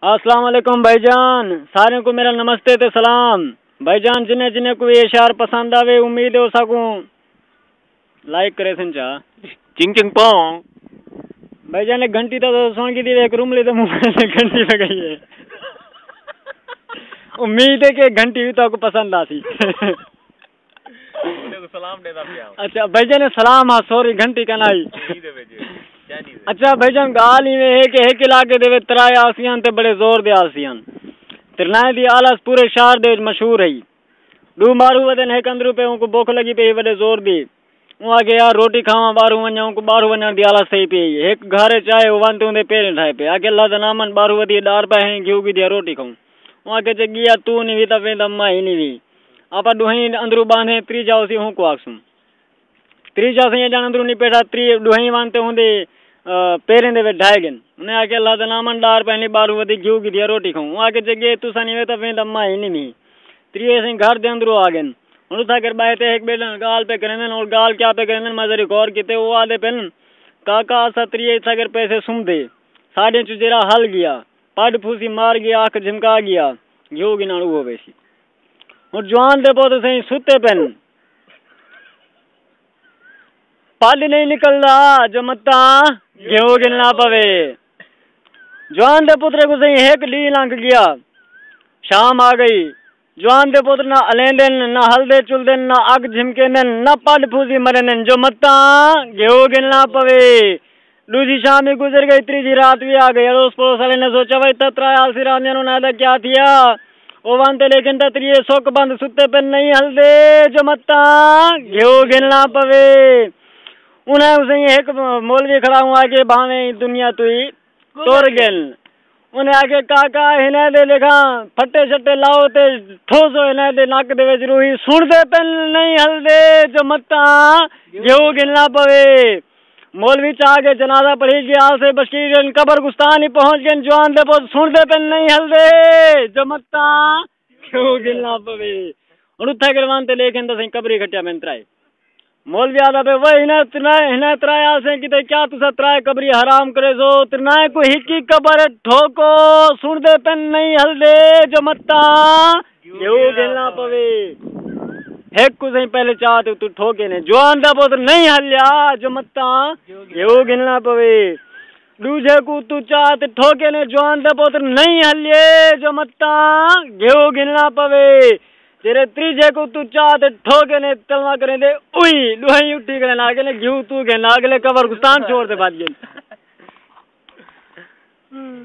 अस्सलाम वालेकुम भाईजान, सारे को मेरा नमस्ते ते सलाम। भाईजान जिन्हें जिन्हें को ये शार पसंद आवे उम्मीद है सकूं लाइक करे संचा चिंग चिंग पोंग। भाईजान एक घंटी तो सुन की दी एक रूम ले तो मोबाइल में घंटी लगाई है। उम्मीद है कि घंटी भी तो आपको पसंद आती। सलाम देता पिया। अच्छा भाईजान सलाम। हाँ सॉरी घंटी का नाई। अच्छा भाईजान गाल ही है कि एक इलाके दे तराए आसियान ते बड़े जोर दे आसियान तिरनाए दी आलस पूरे शहर दे मशहूर है। दू मारू वदन एक अंदरू पे उनको भूख लगी पे बड़े जोर दी वहाँ के यार रोटी खावा बारू वञा उनको बारू वञण दी आलस सही पे एक घर चाहे वंत उन्दे पेरे ठाए पे आके अल्लाह दा नामन बारू वदी डार पे हैं घिऊ की दिया रोटी खाऊं वहाँ के जे गिया तू नहीं भी तब दम्मा ही नहीं भी आपा दुहई अंदरू बांधे त्री जाओ सी हूँ को आक्सुम त्री जाओ से जान अंदरू नहीं पेटा त्री दुहई वांते होंदे पेरें दे ढाए गन उन्हें आके अल्लाह दा नामन डार पहनी बारू वदी घिऊ की दिया रोटी खाऊं वहाँ के जगह तू सनी वे तब दम्मा ही नहीं भी त्री ऐसे घर दे अंदरू आ गन उन्हें था कर बाय ते एक बेलन गाल पे करेंदन और गाल क्या पे करेंदन मजरी गौर किते वो आदे पेन काका सत्री ऐसा कर पैसे सुम दे साढ़े चुजेरा हल गया पड फूसी मार गया आंख झमका गया घिऊ गिनाणु हो वैसी और जवान दे बहुत सही सुते पेन पद नहीं निकल रहा जो मत्ता गेहूं गिनना पवे जवान दे पुत्र को सही एक ली लंघ गया शाम आ गई जवान दे पुत्र ना अलेंदन ना हल्दे चुलदन ना अग झिमकेंदन ना पद फूसी मरेंदन जो मत्ता गेहूं गिनना पवे। दूसरी शाम ही गुजर गई तीसरी रात भी आ गई अड़ोस पड़ोस वाले ने सोचा भाई तत्रा आलसी रामिया नादा क्या थिया वो वंते लेकिन तत्रिये सोक बंद सुते पे नहीं हल्दे जो मत्ता गेहूं गिनना पवे। उन्हें उसे एक मौलवी खड़ा हुआ के भावे दुनिया तुई तोड़ गेल उन्हें आगे काका हिने दे लिखा फट्टे छट्टे लाओ ते ठोसो हिने दे नाक दे विच रूही सुन दे पेन नहीं हल्दे जो मत्ता गेहूं गिनना पवे। मौलवी चाह के जनाजा पढ़ी गया से बशीर कबर गुस्तान ही पहुंच गए जवान दे बहुत सुन दे पेन नहीं हल्दे जो मत्ता गेहूं गिनना पवे। और उठा के मानते लेकिन तो सही कबरी खटिया में त्राए मौलवी आदा पे वही हिने त्राया से कि क्या तुसा त्राए कबरी हराम करे सो तिरनाए को हिकी कबर ठोको सुन दे पेन नहीं हल्दे जो मत्ता गेहूं गिनना पवे। एक को सही पहले चाहते तू ठोके ने जवान दा पुत्र नहीं हल्या जो मत्ता गेहूं गिनना पवे। दूजे को तू चाहते ठोके ने जवान दा पुत्र नहीं हल्ये जो मत्ता गेहूं गिनना पवे। तेरे त्रीजे को तू चाहते ठोके ने तलवा करे दे उई दुहई उठी करे नागले घिऊ तू के नागले कबर गुस्तान छोड़ दे बात गेल।